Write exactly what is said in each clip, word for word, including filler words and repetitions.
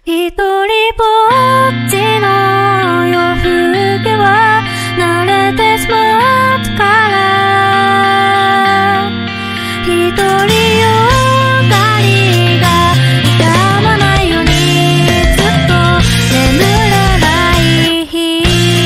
一人ぼっちの夜更けは慣れてしまったから一人よがりが痛まないようにずっと眠れない日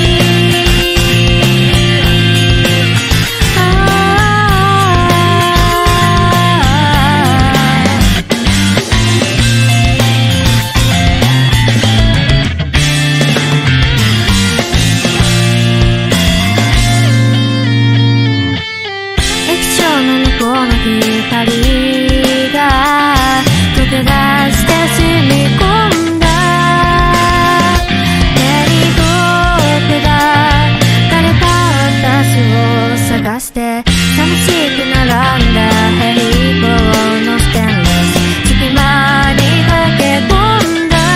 この光が溶け出して染み込んだメリーゴールが枯れた私を探して寂しく並んだヘリコのステンレス隙間に溶け込んだ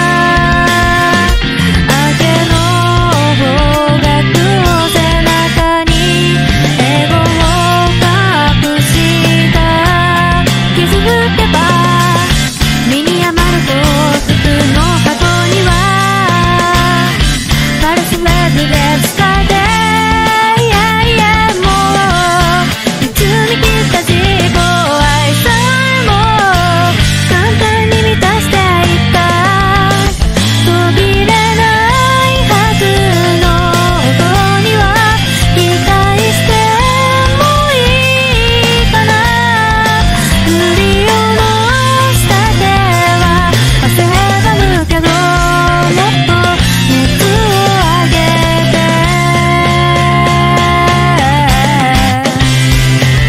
明けの方角を背中にエゴを隠し気づけば身に余る幸福の箱にはパルスレーズで伝えてもういつに来た自己愛さえも簡単に満たしていった途切れないはずの音には期待してもいいかな振り下ろした手は汗ばむけどもっと熱を上げて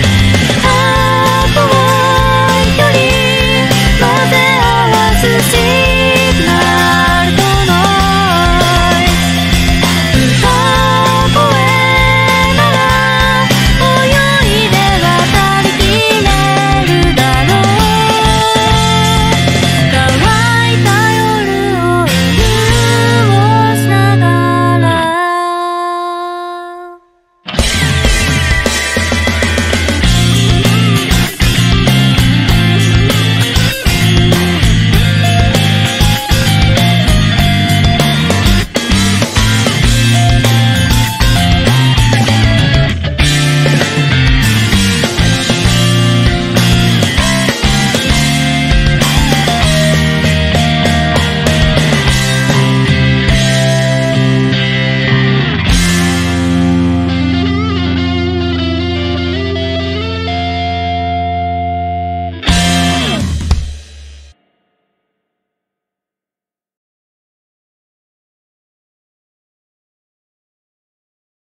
あとは距離混ぜ合わすし